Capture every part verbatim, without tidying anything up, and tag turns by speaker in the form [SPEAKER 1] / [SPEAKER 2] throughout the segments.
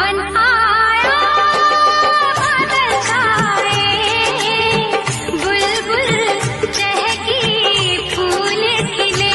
[SPEAKER 1] सावन आया बादल छाए, बुलबुल चहकी फूल खिले।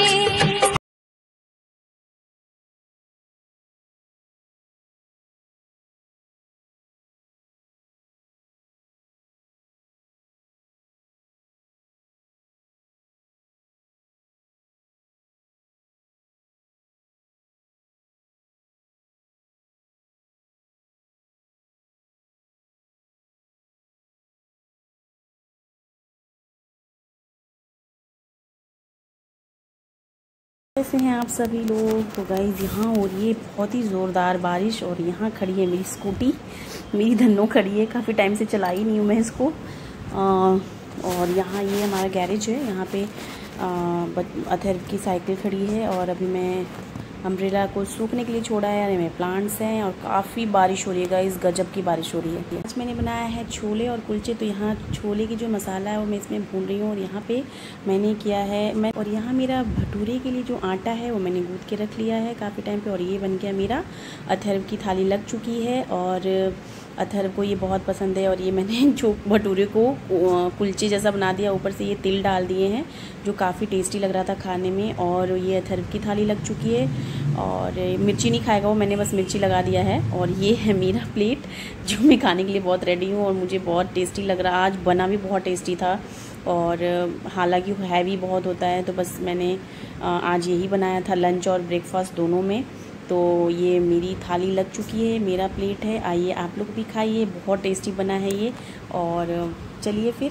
[SPEAKER 2] कैसे हैं आप सभी लोग। तो गाइस यहाँ हो रही है बहुत ही ज़ोरदार बारिश और यहाँ खड़ी है मेरी स्कूटी, मेरी धन्नो खड़ी है। काफ़ी टाइम से चलाई नहीं हूँ मैं इसको। आ, और यहाँ ये हमारा गैरेज है, यहाँ पे अथर की साइकिल खड़ी है और अभी मैं अम्ब्रेला को सूखने के लिए छोड़ा है। यानी में प्लांट्स हैं और काफ़ी बारिश हो रही है गाइस, गजब की बारिश हो रही है। आज मैंने बनाया है छोले और कुलचे। तो यहाँ छोले की जो मसाला है वो मैं इसमें भून रही हूँ और यहाँ पे मैंने किया है मैं और यहाँ मेरा भटूरे के लिए जो आटा है वो मैंने गूँथ के रख लिया है काफ़ी टाइम पे। और ये बन गया मेरा अथर्व की थाली लग चुकी है और अथर्व को ये बहुत पसंद है। और ये मैंने जो भटूरे को कुलचे जैसा बना दिया, ऊपर से ये तिल डाल दिए हैं जो काफ़ी टेस्टी लग रहा था खाने में। और ये अथर्व की थाली लग चुकी है और मिर्ची नहीं खाएगा वो, मैंने बस मिर्ची लगा दिया है। और ये है मेरा प्लेट जो मैं खाने के लिए बहुत रेडी हूँ और मुझे बहुत टेस्टी लग रहा है। आज बना भी बहुत टेस्टी था और हालांकि हैवी बहुत होता है, तो बस मैंने आज यही बनाया था लंच और ब्रेकफास्ट दोनों में। तो ये मेरी थाली लग चुकी है, मेरा प्लेट है। आइए आप लोग भी खाइए, बहुत टेस्टी बना है ये। और चलिए फिर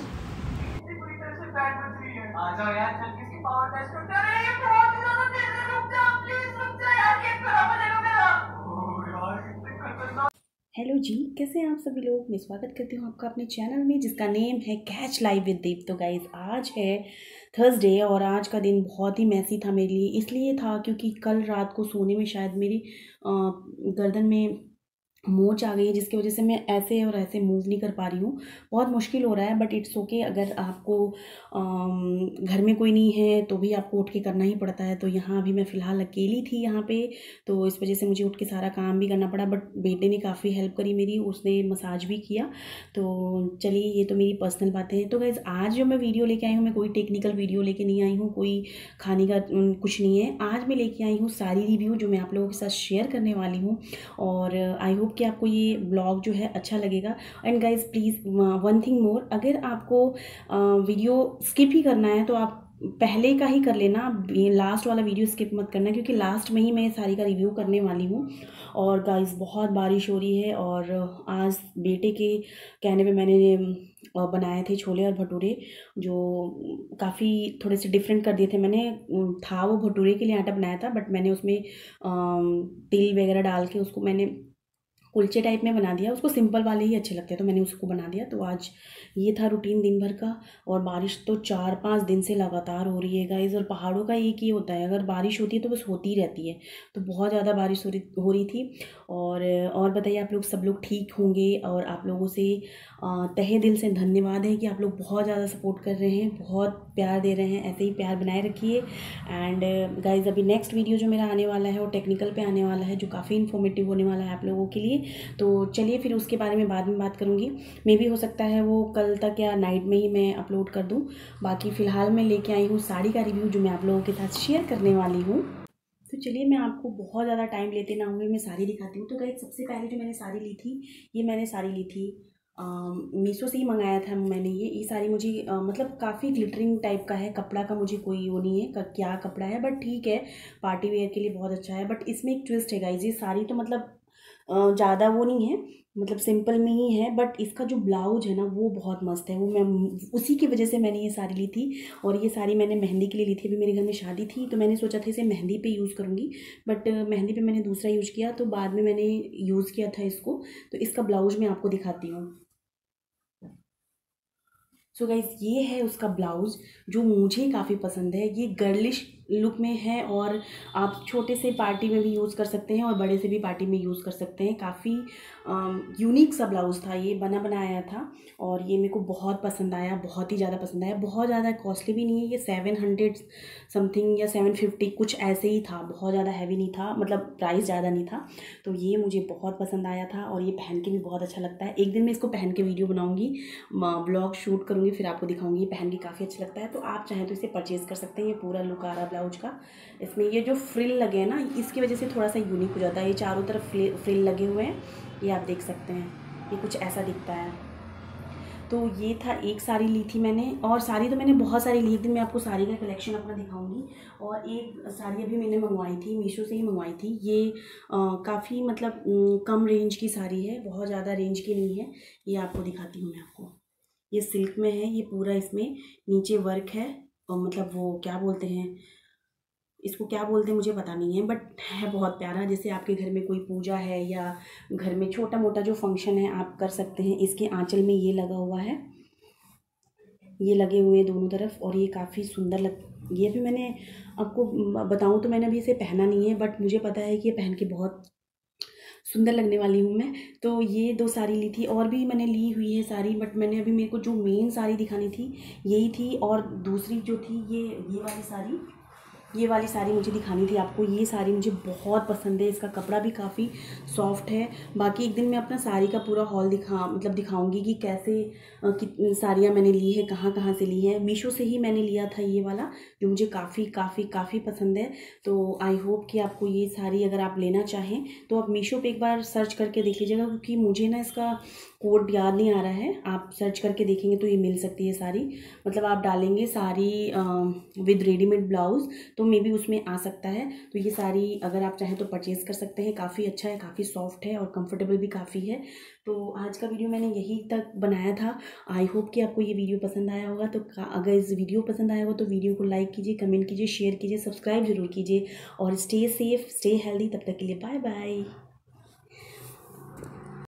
[SPEAKER 2] हेलो जी, कैसे हैं आप सभी लोग। मैं स्वागत करती हूँ आपका अपने चैनल में जिसका नेम है कैच लाइव विद दीप। तो गाइज आज है थर्सडे और आज का दिन बहुत ही मैसी था मेरे लिए। इसलिए था क्योंकि कल रात को सोने में शायद मेरी गर्दन में मोच आ गई है, जिसकी वजह से मैं ऐसे और ऐसे मूव नहीं कर पा रही हूँ। बहुत मुश्किल हो रहा है बट इट्स ओके। अगर आपको घर में कोई नहीं है तो भी आपको उठ के करना ही पड़ता है। तो यहाँ अभी मैं फ़िलहाल अकेली थी यहाँ पे, तो इस वजह से मुझे उठ के सारा काम भी करना पड़ा। बट बेटे ने काफ़ी हेल्प करी मेरी, उसने मसाज भी किया। तो चलिए ये तो मेरी पर्सनल बातें हैं। तो गाइस आज जो मैं वीडियो लेके आई हूँ, मैं कोई टेक्निकल वीडियो लेके नहीं आई हूँ, कोई खाने का कुछ नहीं है। आज मैं लेके आई हूँ सारी रिव्यू जो मैं आप लोगों के साथ शेयर करने वाली हूँ और आई होप कि आपको ये ब्लॉग जो है अच्छा लगेगा। And guys please one thing more, अगर आपको वीडियो स्किप ही करना है तो आप पहले का ही कर लेना, लास्ट वाला वीडियो स्किप मत करना, क्योंकि लास्ट में ही मैं सारी का रिव्यू करने वाली हूँ। और गाइस बहुत बारिश हो रही है और आज बेटे के कहने पे मैंने बनाए थे छोले और भटूरे जो काफ़ी थोड़े से डिफरेंट कर दिए थे मैंने। था वो भटूरे के लिए आटा बनाया था बट मैंने उसमें तिल वगैरह डाल के उसको मैंने कुलचे टाइप में बना दिया। उसको सिंपल वाले ही अच्छे लगते हैं तो मैंने उसको बना दिया। तो आज ये था रूटीन दिन भर का। और बारिश तो चार पाँच दिन से लगातार हो रही है गाइस। और पहाड़ों का एक ही होता है, अगर बारिश होती है तो बस होती ही रहती है। तो बहुत ज़्यादा बारिश हो रही हो रही थी। और और बताइए आप लोग सब लोग ठीक होंगे। और आप लोगों से तहे दिल से धन्यवाद है कि आप लोग बहुत ज़्यादा सपोर्ट कर रहे हैं, बहुत प्यार दे रहे हैं। ऐसे ही प्यार बनाए रखिए। एंड गाइज अभी नेक्स्ट वीडियो जो मेरा आने वाला है वो टेक्निकल पे आने वाला है, जो काफ़ी इन्फॉर्मेटिव होने वाला है आप लोगों के लिए। तो चलिए फिर उसके बारे में बाद में बात करूँगी। मे भी हो सकता है वो कल तक या नाइट में ही मैं अपलोड कर दूँ। बाकी फ़िलहाल मैं लेके आई हूँ साड़ी का रिव्यू जो मैं आप लोगों के साथ शेयर करने वाली हूँ। तो चलिए मैं आपको बहुत ज़्यादा टाइम लेते ना हुए मैं साड़ी दिखाती हूँ। तो गाइस सबसे पहले जो मैंने साड़ी ली थी, ये मैंने साड़ी ली थी मीशो से ही मंगाया था मैंने। ये ये साड़ी मुझे आ, मतलब काफ़ी ग्लिटरिंग टाइप का है। कपड़ा का मुझे कोई वो नहीं है क्या कपड़ा है, बट ठीक है पार्टी वेयर के लिए बहुत अच्छा है। बट इसमें एक ट्विस्ट है गाइस, ये साड़ी तो मतलब ज़्यादा वो नहीं है, मतलब सिंपल में ही है। बट इसका जो ब्लाउज है ना वो बहुत मस्त है। वो मैं उसी की वजह से मैंने ये साड़ी ली थी। और ये साड़ी मैंने मेहंदी के लिए ली थी। अभी मेरे घर में शादी थी तो मैंने सोचा था इसे मेहंदी पे यूज़ करूँगी, बट मेहंदी पे मैंने दूसरा यूज़ किया। तो बाद में मैंने यूज़ किया था इसको। तो इसका ब्लाउज मैं आपको दिखाती हूँ। सो गाइज ये है उसका ब्लाउज जो मुझे काफ़ी पसंद है। ये गर्लिश लुक में है और आप छोटे से पार्टी में भी यूज़ कर सकते हैं और बड़े से भी पार्टी में यूज़ कर सकते हैं। काफ़ी यूनिक सा ब्लाउज़ था, ये बना बनाया था और ये मेरे को बहुत पसंद आया, बहुत ही ज़्यादा पसंद आया। बहुत ज़्यादा कॉस्टली भी नहीं है, ये सेवन हंड्रेड समथिंग या सेवन फिफ्टी कुछ ऐसे ही था, बहुत ज़्यादा हैवी नहीं था, मतलब प्राइस ज़्यादा नहीं था। तो ये मुझे बहुत पसंद आया था और ये पहन के भी बहुत अच्छा लगता है। एक दिन मैं इसको पहन के वीडियो बनाऊँगी, ब्लॉग शूट करूँगी, फिर आपको दिखाऊँगी। ये पहन के काफ़ी अच्छा लगता है, तो आप चाहें तो इसे परचेज़ कर सकते हैं। ये पूरा लुक आ रहा ब्लाउज का, इसमें ये जो फ्रिल लगे हैं ना, इसकी वजह से थोड़ा सा यूनिक हो जाता है। ये चारों तरफ फ्रिल लगे हुए हैं, ये आप देख सकते हैं, ये कुछ ऐसा दिखता है। तो ये था, एक साड़ी ली थी मैंने, और साड़ी तो मैंने बहुत सारी ली थी। मैं आपको साड़ी का कलेक्शन अपना दिखाऊंगी। और एक साड़ी अभी मैंने मंगवाई थी, मीशो से ही मंगवाई थी। ये काफ़ी मतलब अम, कम रेंज की साड़ी है, बहुत ज़्यादा रेंज की नहीं है। ये आपको दिखाती हूँ मैं आपको। ये सिल्क में है, ये पूरा इसमें नीचे वर्क है, और मतलब वो क्या बोलते हैं इसको, क्या बोलते हैं मुझे पता नहीं है, बट है बहुत प्यारा। जैसे आपके घर में कोई पूजा है या घर में छोटा मोटा जो फंक्शन है आप कर सकते हैं। इसके आंचल में ये लगा हुआ है, ये लगे हुए हैं दोनों तरफ, और ये काफ़ी सुंदर लग ये भी मैंने आपको बताऊं तो मैंने अभी इसे पहना नहीं है, बट मुझे पता है कि ये पहन के बहुत सुंदर लगने वाली हूँ मैं। तो ये दो साड़ी ली थी, और भी मैंने ली हुई है साड़ी, बट मैंने अभी, मेरे को जो मेन साड़ी दिखानी थी यही थी। और दूसरी जो थी ये ये वाली साड़ी, ये वाली साड़ी मुझे दिखानी थी आपको। ये साड़ी मुझे बहुत पसंद है, इसका कपड़ा भी काफ़ी सॉफ्ट है। बाकी एक दिन मैं अपना साड़ी का पूरा हॉल दिखा मतलब दिखाऊंगी कि कैसे कितनी साड़ियाँ मैंने ली है, कहाँ कहाँ से ली है। मीशो से ही मैंने लिया था ये वाला, जो मुझे काफ़ी काफ़ी काफ़ी पसंद है। तो आई होप कि आपको ये साड़ी अगर आप लेना चाहें तो आप मीशो पे एक बार सर्च करके देख लीजिएगा, क्योंकि मुझे ना इसका कोड याद नहीं आ रहा है। आप सर्च करके देखेंगे तो ये मिल सकती है साड़ी। मतलब आप डालेंगे साड़ी विद रेडीमेड ब्लाउज़ तो मे बी उसमें आ सकता है। तो ये साड़ी अगर आप चाहें तो परचेज़ कर सकते हैं। काफ़ी अच्छा है, काफ़ी सॉफ्ट है और कंफर्टेबल भी काफ़ी है। तो आज का वीडियो मैंने यही तक बनाया था। आई होप कि आपको ये वीडियो पसंद आया होगा। तो अगर इस वीडियो पसंद आया हो तो वीडियो को लाइक कीजिए, कमेंट कीजिए, शेयर कीजिए, सब्सक्राइब जरूर कीजिए, और स्टे सेफ, स्टे हेल्दी। तब तक के लिए बाय बाय।